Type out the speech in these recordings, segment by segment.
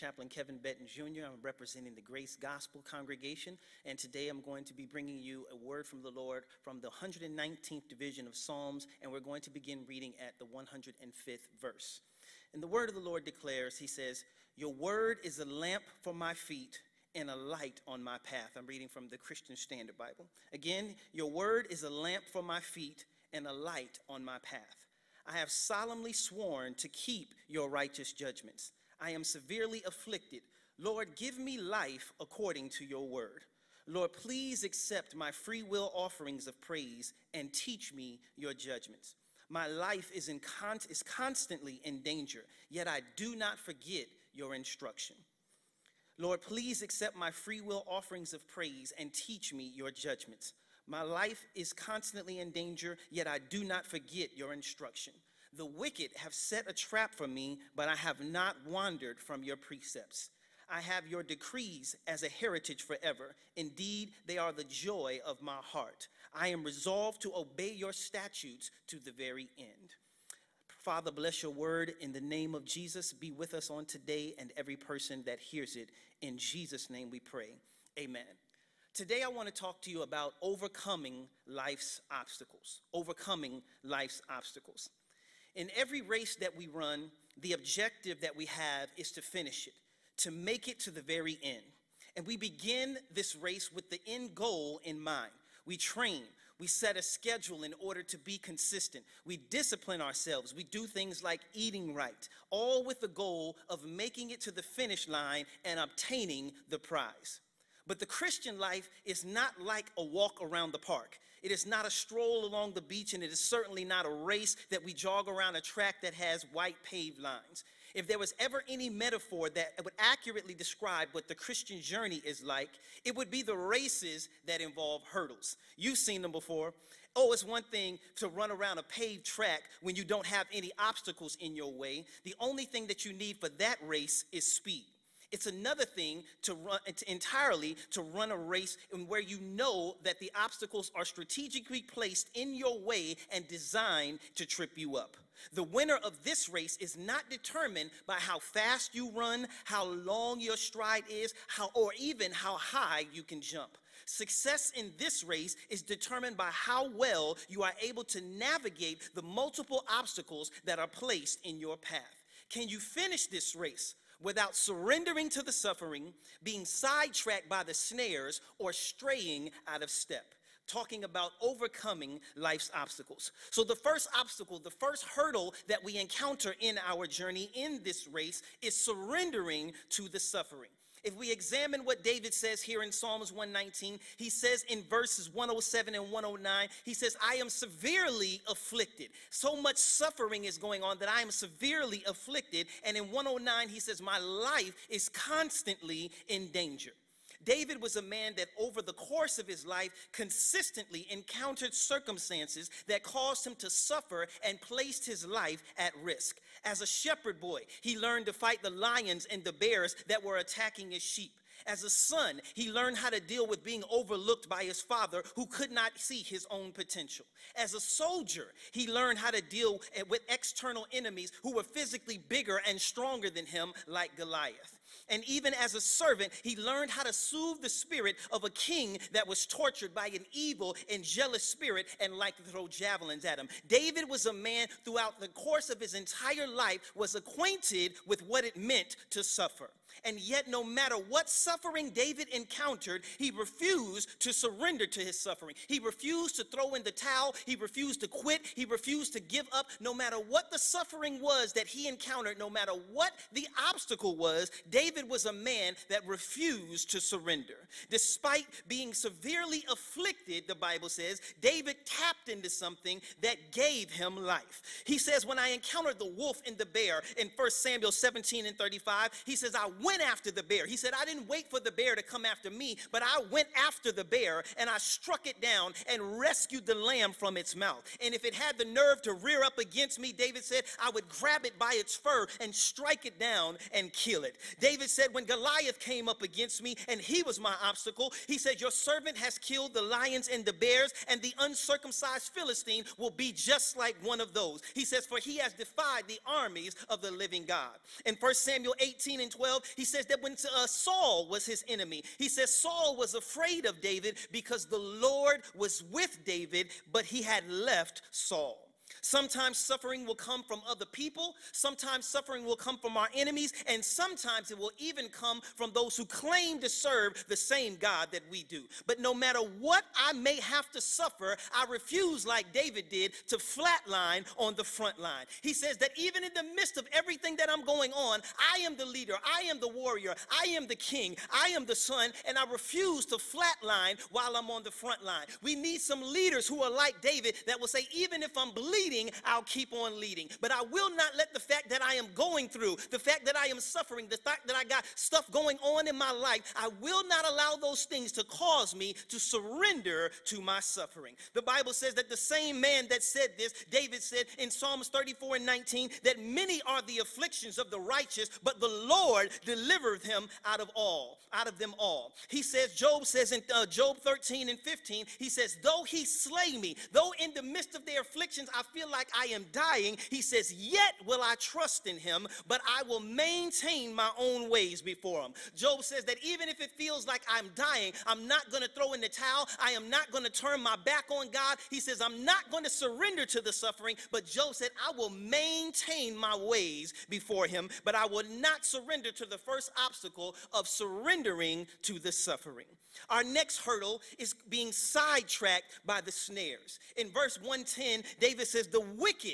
Chaplain Kevin Benton Jr. I'm representing the Grace Gospel Congregation, and today I'm going to be bringing you a word from the Lord from the 119th division of Psalms, and we're going to begin reading at the 105th verse. And the word of the Lord declares, he says, "Your word is a lamp for my feet and a light on my path." I'm reading from the Christian Standard Bible. Again, "Your word is a lamp for my feet and a light on my path. I have solemnly sworn to keep your righteous judgments. I am severely afflicted. Lord, give me life according to your word. Lord, please accept my free will offerings of praise and teach me your judgments. My life is constantly in danger, yet I do not forget your instruction. Lord, please accept my free will offerings of praise and teach me your judgments. My life is constantly in danger, yet I do not forget your instruction. The wicked have set a trap for me, but I have not wandered from your precepts. I have your decrees as a heritage forever. Indeed, they are the joy of my heart. I am resolved to obey your statutes to the very end." Father, bless your word in the name of Jesus. Be with us on today and every person that hears it. In Jesus' name we pray. Amen. Today I want to talk to you about overcoming life's obstacles. Overcoming life's obstacles. In every race that we run, the objective that we have is to finish it, to make it to the very end. And we begin this race with the end goal in mind. We train. We set a schedule in order to be consistent. We discipline ourselves. We do things like eating right, all with the goal of making it to the finish line and obtaining the prize. But the Christian life is not like a walk around the park. It is not a stroll along the beach, and it is certainly not a race that we jog around a track that has white paved lines. If there was ever any metaphor that would accurately describe what the Christian journey is like, it would be the races that involve hurdles. You've seen them before. Oh, it's one thing to run around a paved track when you don't have any obstacles in your way. The only thing that you need for that race is speed. It's another thing to run a race where you know that the obstacles are strategically placed in your way and designed to trip you up. The winner of this race is not determined by how fast you run, how long your stride is, or even how high you can jump. Success in this race is determined by how well you are able to navigate the multiple obstacles that are placed in your path. Can you finish this race without surrendering to the suffering, being sidetracked by the snares, or straying out of step? Talking about overcoming life's obstacles. So the first obstacle, the first hurdle that we encounter in our journey in this race is surrendering to the suffering. If we examine what David says here in Psalms 119, he says in verses 107 and 109, he says, "I am severely afflicted." So much suffering is going on that I am severely afflicted. And in 109, he says, "My life is constantly in danger." David was a man that over the course of his life consistently encountered circumstances that caused him to suffer and placed his life at risk. As a shepherd boy, he learned to fight the lions and the bears that were attacking his sheep. As a son, he learned how to deal with being overlooked by his father who could not see his own potential. As a soldier, he learned how to deal with external enemies who were physically bigger and stronger than him, like Goliath. And even as a servant, he learned how to soothe the spirit of a king that was tortured by an evil and jealous spirit and liked to throw javelins at him. David was a man throughout the course of his entire life was acquainted with what it meant to suffer. And yet, no matter what suffering David encountered, he refused to surrender to his suffering. He refused to throw in the towel. He refused to quit. He refused to give up. No matter what the suffering was that he encountered, no matter what the obstacle was, David was a man that refused to surrender. Despite being severely afflicted, the Bible says, David tapped into something that gave him life. He says, when I encountered the wolf and the bear in 1 Samuel 17 and 35, he says, I went after the bear. He said, I didn't wait for the bear to come after me, but I went after the bear and I struck it down and rescued the lamb from its mouth. And if it had the nerve to rear up against me, David said, I would grab it by its fur and strike it down and kill it. David said, when Goliath came up against me and he was my obstacle, he said, your servant has killed the lions and the bears, and the uncircumcised Philistine will be just like one of those. He says, for he has defied the armies of the living God. In 1 Samuel 18:12, he says that when Saul was his enemy, he says Saul was afraid of David because the Lord was with David, but he had left Saul. Sometimes suffering will come from other people. Sometimes suffering will come from our enemies. And sometimes it will even come from those who claim to serve the same God that we do. But no matter what I may have to suffer, I refuse, like David did, to flatline on the front line. He says that even in the midst of everything that I'm going on, I am the leader, I am the warrior, I am the king, I am the son, and I refuse to flatline while I'm on the front line. We need some leaders who are like David that will say, even if I'm bleeding, I'll keep on leading. But I will not let the fact that I am going through, the fact that I am suffering, the fact that I got stuff going on in my life, I will not allow those things to cause me to surrender to my suffering. The Bible says that the same man that said this, David said in Psalms 34:19, that many are the afflictions of the righteous, but the Lord delivered him out of them all. He says, Job says in Job 13:15, he says, though he slay me, though in the midst of their afflictions I feel like I am dying, he says, yet will I trust in him, but I will maintain my own ways before him. Job says that even if it feels like I'm dying, I'm not going to throw in the towel. I am not going to turn my back on God. He says, I'm not going to surrender to the suffering, but Job said, I will maintain my ways before him, but I will not surrender to the first obstacle of surrendering to the suffering. Our next hurdle is being sidetracked by the snares. In verse 110, David says, the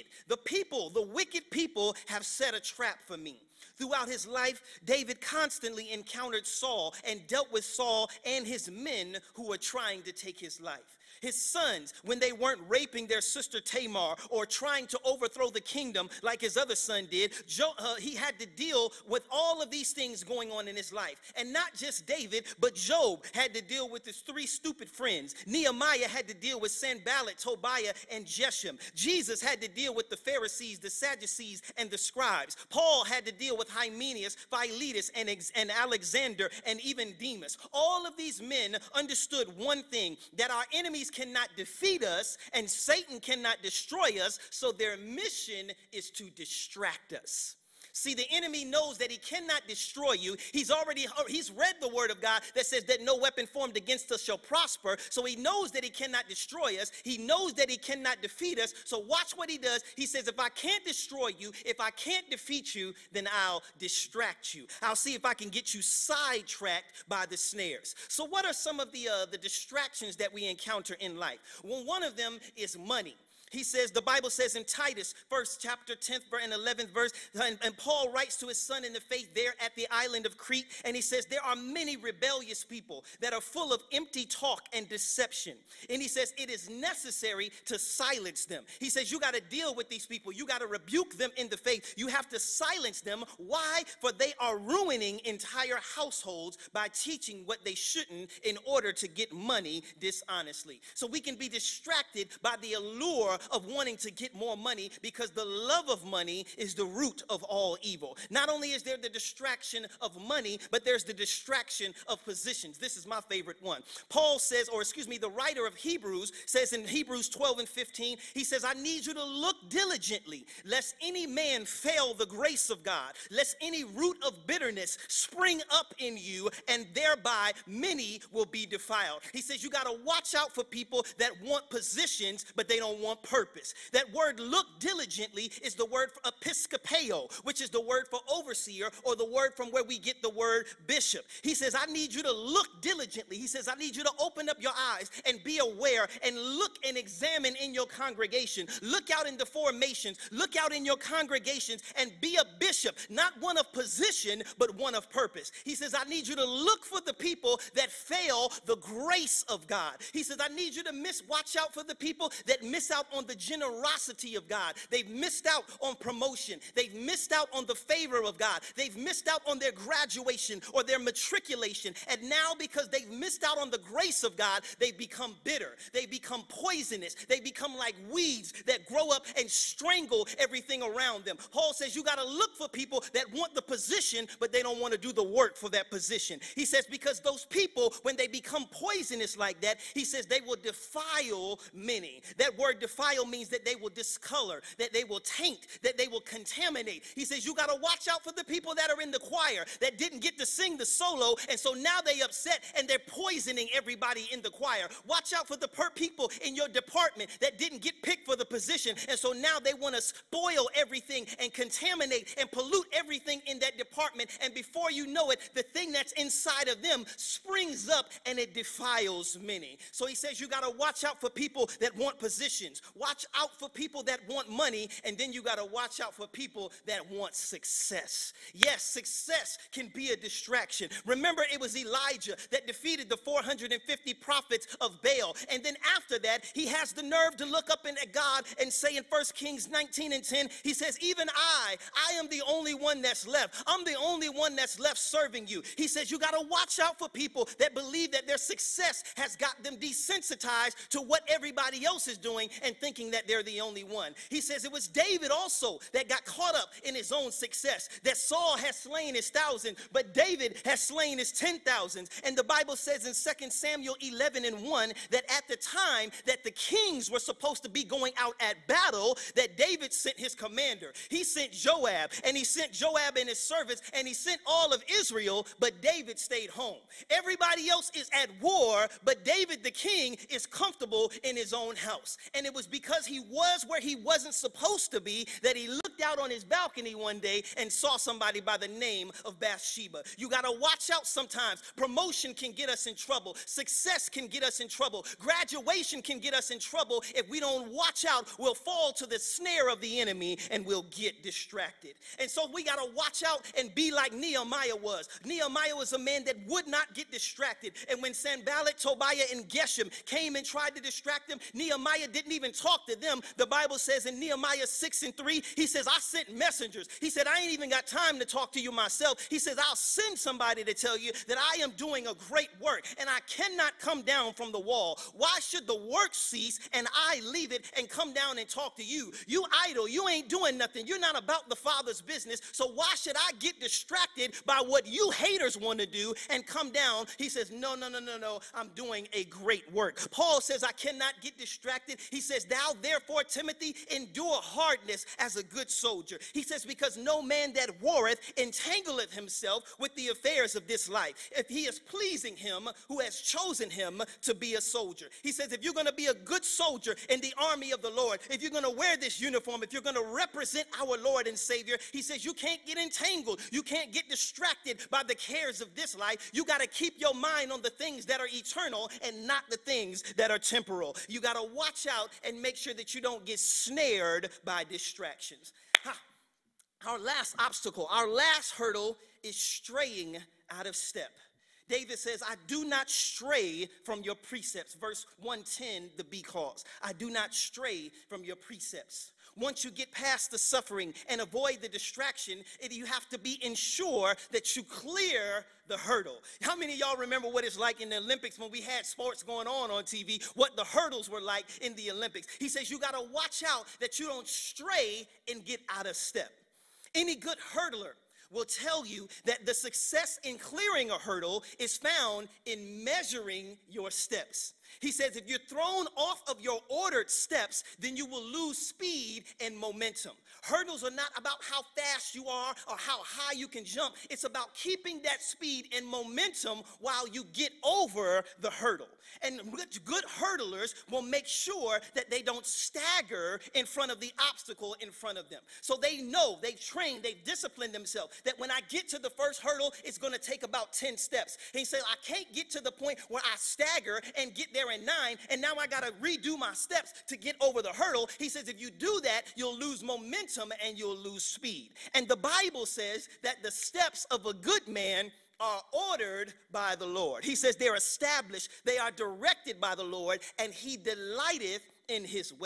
wicked people have set a trap for me. Throughout his life, David constantly encountered Saul and dealt with Saul and his men who were trying to take his life. His sons, when they weren't raping their sister Tamar or trying to overthrow the kingdom like his other son did, he had to deal with all of these things going on in his life. And not just David, but Job had to deal with his three stupid friends. Nehemiah had to deal with Sanballat, Tobiah, and Geshem. Jesus had to deal with the Pharisees, the Sadducees, and the scribes. Paul had to deal with Hymenaeus, Philetus, and Alexander, and even Demas. All of these men understood one thing, that our enemies cannot defeat us and Satan cannot destroy us, so their mission is to distract us. See, the enemy knows that he cannot destroy you. He's read the word of God that says that no weapon formed against us shall prosper. So he knows that he cannot destroy us. He knows that he cannot defeat us. So watch what he does. He says, if I can't destroy you, if I can't defeat you, then I'll distract you. I'll see if I can get you sidetracked by the snares. So what are some of the distractions that we encounter in life? Well, one of them is money. He says, the Bible says in Titus, 1st chapter, 10th and 11th verse, and Paul writes to his son in the faith there at the island of Crete, and he says, there are many rebellious people that are full of empty talk and deception. And he says, it is necessary to silence them. He says, you got to deal with these people. You got to rebuke them in the faith. You have to silence them. Why? For they are ruining entire households by teaching what they shouldn't in order to get money dishonestly. So we can be distracted by the allure of wanting to get more money, because the love of money is the root of all evil. Not only is there the distraction of money, but there's the distraction of positions. This is my favorite one. Paul says, the writer of Hebrews says in Hebrews 12:15, he says, I need you to look diligently, lest any man fail the grace of God, lest any root of bitterness spring up in you, and thereby many will be defiled. He says you got to watch out for people that want positions, but they don't want purpose. That word look diligently is the word for episkopeo, which is the word for overseer, or the word from where we get the word bishop. He says, I need you to look diligently. He says, I need you to open up your eyes and be aware and look and examine in your congregation. Look out in the formations. Look out in your congregations and be a bishop, not one of position, but one of purpose. He says, I need you to look for the people that fail the grace of God. He says, I need you to watch out for the people that miss out on on the generosity of God. They've missed out on promotion. They've missed out on the favor of God. They've missed out on their graduation or their matriculation. And now, because they've missed out on the grace of God, they've become bitter. They become poisonous. They become like weeds that grow up and strangle everything around them. Paul says you got to look for people that want the position, but they don't want to do the work for that position. He says because those people, when they become poisonous like that, he says they will defile many. That word defile means that they will discolor, that they will taint, that they will contaminate. He says you got to watch out for the people that are in the choir that didn't get to sing the solo, and so now they upset and they're poisoning everybody in the choir. Watch out for the people in your department that didn't get picked for the position, and so now they want to spoil everything and contaminate and pollute everything in that department, and before you know it, the thing that's inside of them springs up and it defiles many. So he says you got to watch out for people that want positions, watch out for people that want money, and then you got to watch out for people that want success. Yes, success can be a distraction. Remember, it was Elijah that defeated the 450 prophets of Baal, and then after that, he has the nerve to look up at God and say in 1 Kings 19:10, he says, even I am the only one that's left. I'm the only one that's left serving you. He says you got to watch out for people that believe that their success has got them desensitized to what everybody else is doing and thinking that they're the only one. He says it was David also that got caught up in his own success, that Saul has slain his 1,000, but David has slain his 10,000s. And the Bible says in 2 Samuel 11:1 that at the time that the kings were supposed to be going out at battle, that David sent his commander. He sent Joab, and he sent Joab and his servants, and he sent all of Israel, but David stayed home. Everybody else is at war, but David the king is comfortable in his own house. And it was because he was where he wasn't supposed to be that he looked out on his balcony one day and saw somebody by the name of Bathsheba. You got to watch out sometimes. Promotion can get us in trouble. Success can get us in trouble. Graduation can get us in trouble. If we don't watch out, we'll fall to the snare of the enemy and we'll get distracted. And so we got to watch out and be like Nehemiah was. Nehemiah was a man that would not get distracted. And when Sanballat, Tobiah, and Geshem came and tried to distract him, Nehemiah didn't even talk to them. The Bible says in Nehemiah 6:3, he says, I sent messengers. He said, I ain't even got time to talk to you myself. He says, I'll send somebody to tell you that I am doing a great work and I cannot come down from the wall. Why should the work cease and I leave it and come down and talk to you? You idle. You ain't doing nothing. You're not about the Father's business. So why should I get distracted by what you haters want to do and come down? He says, no. I'm doing a great work. Paul says, I cannot get distracted. He says, thou therefore, Timothy, endure hardness as a good soldier. He says, because no man that warreth entangleth himself with the affairs of this life, if he is pleasing him who has chosen him to be a soldier. He says, if you're going to be a good soldier in the army of the Lord, if you're going to wear this uniform, if you're going to represent our Lord and Savior, he says, you can't get entangled. You can't get distracted by the cares of this life. You got to keep your mind on the things that are eternal and not the things that are temporal. You got to watch out and make sure that you don't get snared by distractions. Our last obstacle, our last hurdle is straying out of step. David says, I do not stray from your precepts. Verse 110, the B clause. I do not stray from your precepts. Once you get past the suffering and avoid the distraction, you have to be ensured that you clear the hurdle. How many of y'all remember what it's like in the Olympics when we had sports going on TV, what the hurdles were like in the Olympics? He says you got to watch out that you don't stray and get out of step. Any good hurdler will tell you that the success in clearing a hurdle is found in measuring your steps. He says if you're thrown off of your ordered steps, then you will lose speed and momentum. Hurdles are not about how fast you are or how high you can jump. It's about keeping that speed and momentum while you get over the hurdle. And good hurdlers will make sure that they don't stagger in front of the obstacle in front of them. So they know, they've trained, they've disciplined themselves that when I get to the first hurdle, it's going to take about 10 steps. And he said, I can't get to the point where I stagger and get there in 9, and now I got to redo my steps to get over the hurdle. He says, if you do that, you'll lose momentum and you'll lose speed. And the Bible says that the steps of a good man are ordered by the Lord. He says they're established, they are directed by the Lord, and he delighteth in his way.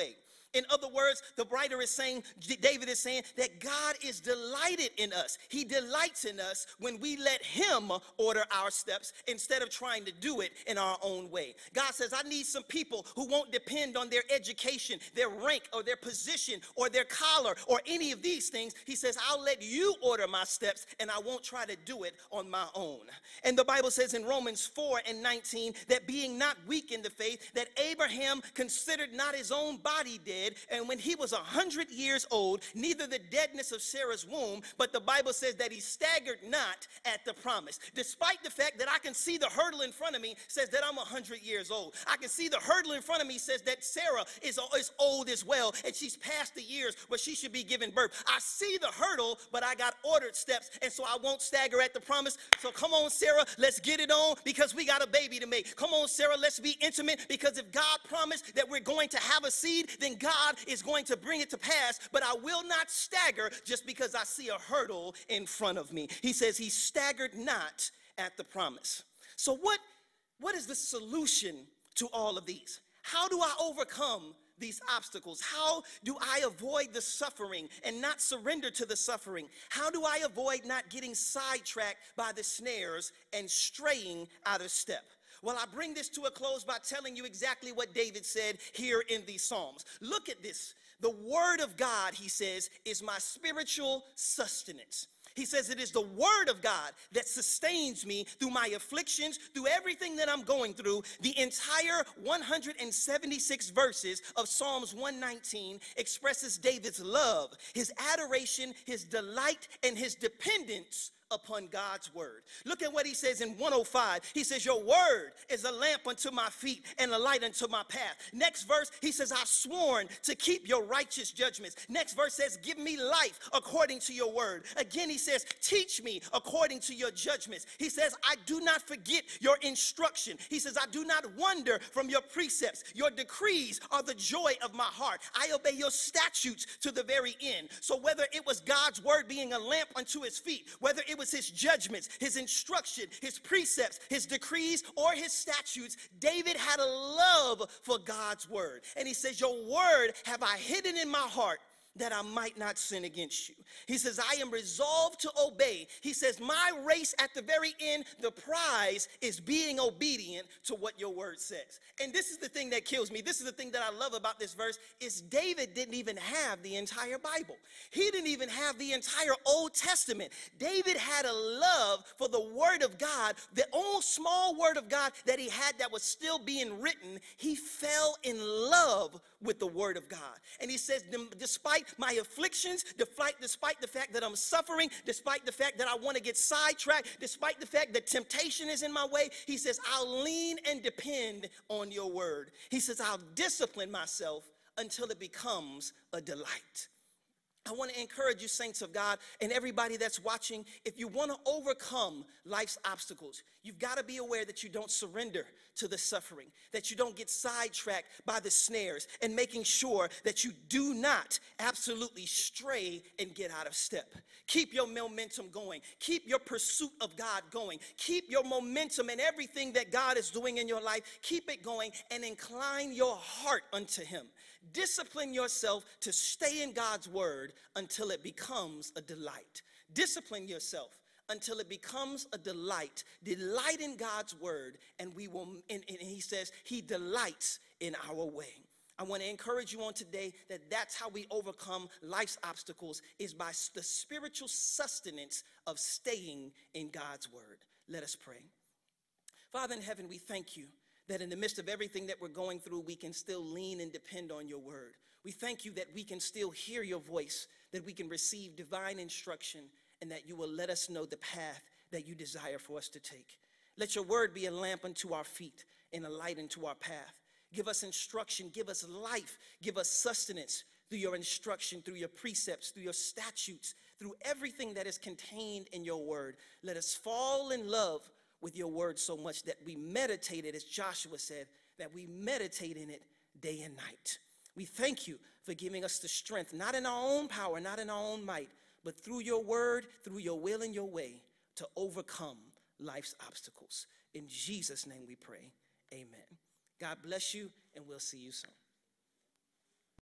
In other words, the writer is saying, David is saying that God is delighted in us. He delights in us when we let him order our steps instead of trying to do it in our own way. God says, I need some people who won't depend on their education, their rank, or their position, or their collar, or any of these things. He says, I'll let you order my steps, and I won't try to do it on my own. And the Bible says in Romans 4:19 that being not weak in the faith, that Abraham considered not his own body dead, and when he was 100 years old, neither the deadness of Sarah's womb, but the Bible says that he staggered not at the promise. Despite the fact that I can see the hurdle in front of me says that I'm 100 years old. I can see the hurdle in front of me says that Sarah is old as well, and she's past the years where she should be giving birth. I see the hurdle, but I got ordered steps, and so I won't stagger at the promise. So come on, Sarah, let's get it on, because we got a baby to make. Come on, Sarah, let's be intimate, because if God promised that we're going to have a seed, then God is going to bring it to pass. But I will not stagger just because I see a hurdle in front of me. He says he staggered not at the promise. So what is the solution to all of these? How do I overcome these obstacles? How do I avoid the suffering and not surrender to the suffering? How do I avoid not getting sidetracked by the snares and straying out of step? Well, I bring this to a close by telling you exactly what David said here in these Psalms. Look at this. The word of God, he says, is my spiritual sustenance. He says it is the word of God that sustains me through my afflictions, through everything that I'm going through. The entire 176 verses of Psalms 119 expresses David's love, his adoration, his delight, and his dependence upon God's word. Look at what he says in 105. He says, your word is a lamp unto my feet and a light unto my path. Next verse, he says, I've sworn to keep your righteous judgments. Next verse says, give me life according to your word. Again, he says, teach me according to your judgments. He says, I do not forget your instruction. He says, I do not wander from your precepts. Your decrees are the joy of my heart. I obey your statutes to the very end. So whether it was God's word being a lamp unto his feet, whether it was his judgments, his instruction, his precepts, his decrees, or his statutes, David had a love for God's word. And he says, your word have I hidden in my heart that I might not sin against you. He says, I am resolved to obey. He says, my race at the very end, the prize is being obedient to what your word says. And this is the thing that kills me. This is the thing that I love about this verse is David didn't even have the entire Bible. He didn't even have the entire Old Testament. David had a love for the word of God, the old small word of God that he had that was still being written. He fell in love with the word of God. And he says, despite my afflictions, despite the fact that I'm suffering, despite the fact that I want to get sidetracked, despite the fact that temptation is in my way, he says, I'll lean and depend on your word. He says, I'll discipline myself until it becomes a delight. I want to encourage you, saints of God, and everybody that's watching, if you want to overcome life's obstacles, you've got to be aware that you don't surrender to the suffering, that you don't get sidetracked by the snares, and making sure that you do not absolutely stray and get out of step. Keep your momentum going. Keep your pursuit of God going. Keep your momentum and everything that God is doing in your life. Keep it going and incline your heart unto him. Discipline yourself to stay in God's word until it becomes a delight. Discipline yourself until it becomes a delight. Delight in God's word, and we will. And he says he delights in our way. I want to encourage you on today that that's how we overcome life's obstacles, is by the spiritual sustenance of staying in God's word. Let us pray. Father in heaven, we thank you that in the midst of everything that we're going through, we can still lean and depend on your word. We thank you that we can still hear your voice, that we can receive divine instruction, and that you will let us know the path that you desire for us to take. Let your word be a lamp unto our feet and a light unto our path. Give us instruction, give us life, give us sustenance through your instruction, through your precepts, through your statutes, through everything that is contained in your word. Let us fall in love with your word so much that we meditate it, as Joshua said, that we meditate in it day and night. We thank you for giving us the strength, not in our own power, not in our own might, but through your word, through your will and your way, to overcome life's obstacles. In Jesus' name we pray, amen. God bless you, and we'll see you soon.